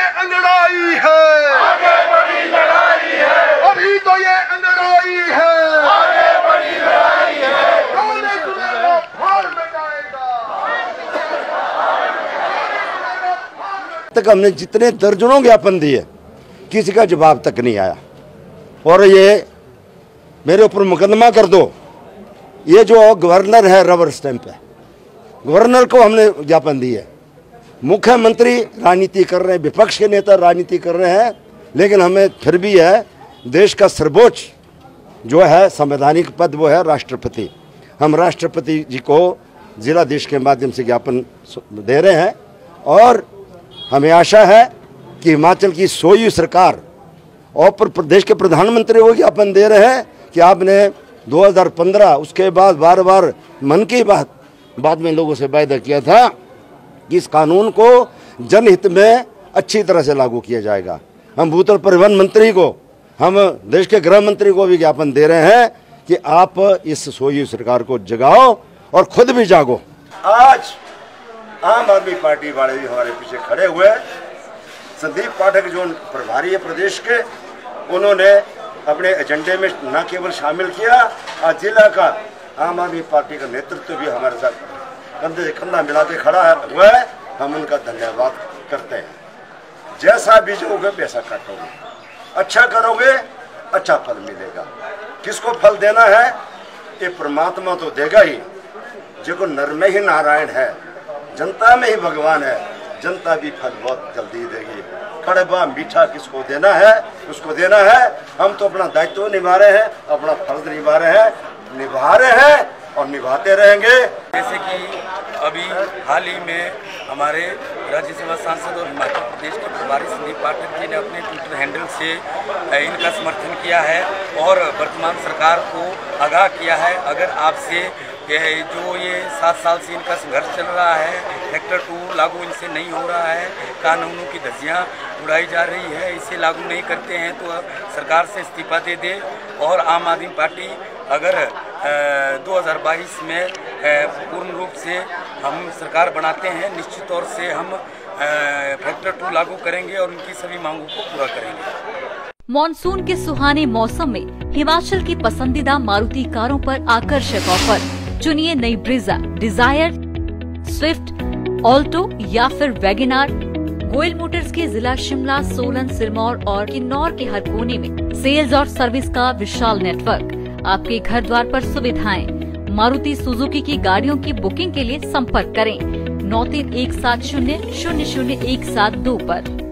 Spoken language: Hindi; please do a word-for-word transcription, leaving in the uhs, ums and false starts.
अंगड़ाई है, आगे बड़ी लड़ाई है, अभी तो ये अंगड़ाई है, आगे बड़ी लड़ाई है, रोने तुम्हें फाड़ में जाएगा। तक हमने जितने दर्जनों ज्ञापन दिए, किसी का जवाब तक नहीं आया। और ये मेरे ऊपर मुकदमा कर दो, ये जो गवर्नर है रबर स्टैंप है, गवर्नर को हमने ज्ञापन दिए। मुख्यमंत्री राजनीति कर रहे हैं, विपक्ष के नेता राजनीति कर रहे हैं, लेकिन हमें फिर भी है देश का सर्वोच्च जो है संवैधानिक पद वो है राष्ट्रपति। हम राष्ट्रपति जी को जिलाधीश के माध्यम से ज्ञापन दे रहे हैं और हमें आशा है कि हिमाचल की सोई सरकार और प्रदेश के प्रधानमंत्री को ज्ञापन दे रहे हैं कि आपने दो हज़ार पंद्रह उसके बाद बार बार मन की बात बाद में लोगों से वायदा किया था कि इस कानून को जनहित में अच्छी तरह से लागू किया जाएगा। हम भूतल परिवहन मंत्री को, हम देश के गृह मंत्री को भी ज्ञापन दे रहे हैं कि आप इस सोई सरकार को जगाओ और खुद भी जागो। आज आम आदमी पार्टी वाले भी हमारे पीछे खड़े हुए। संदीप पाठक जो प्रभारी है प्रदेश के, उन्होंने अपने एजेंडे में न केवल शामिल किया, आज जिला का आम आदमी पार्टी का नेतृत्व भी हमारे साथ कंधे से कंधा मिला के खड़ा हुआ है। हम उनका धन्यवाद करते हैं। जैसा बीजोगे वैसा काटोगे, अच्छा करोगे अच्छा फल मिलेगा। किसको फल देना है ये परमात्मा तो देगा ही, जो नर में ही नारायण है, जनता में ही भगवान है, जनता भी फल बहुत जल्दी देगी। कड़वा मीठा किसको देना है उसको देना है। हम तो अपना दायित्व निभा रहे हैं, अपना फर्ज निभा रहे हैं, निभा रहे हैं और निभाते रहेंगे। जैसे कि अभी हाल ही में हमारे राज्यसभा सांसद और हिमाचल प्रदेश के प्रभारी संदीप पाठक जी ने अपने ट्विटर हैंडल से इनका समर्थन किया है और वर्तमान सरकार को आगाह किया है, अगर आपसे जो ये सात साल से इनका संघर्ष चल रहा है, सेक्टर टू लागू इनसे नहीं हो रहा है, कानूनों की धज्जियां उड़ाई जा रही है, इसे लागू नहीं करते हैं तो सरकार से इस्तीफा दे दे। और आम आदमी पार्टी अगर दो हज़ार बाईस में पूर्ण रूप से हम सरकार बनाते हैं, निश्चित तौर से हम फैक्टर टू लागू करेंगे और उनकी सभी मांगों को पूरा करेंगे। मॉनसून के सुहाने मौसम में हिमाचल की पसंदीदा मारुति कारों पर आकर्षक ऑफर। चुनिए नई ब्रीजा, डिजायर, स्विफ्ट, ऑल्टो या फिर वैगनार। गोयल मोटर्स के जिला शिमला, सोलन, सिरमौर और किन्नौर के हर कोने में सेल्स और सर्विस का विशाल नेटवर्क। आपके घर द्वार पर सुविधाएं। मारुति सुजुकी की गाड़ियों की बुकिंग के लिए संपर्क करें नौ तीन एक सात शून्य शून्य शून्य एक सात दो पर।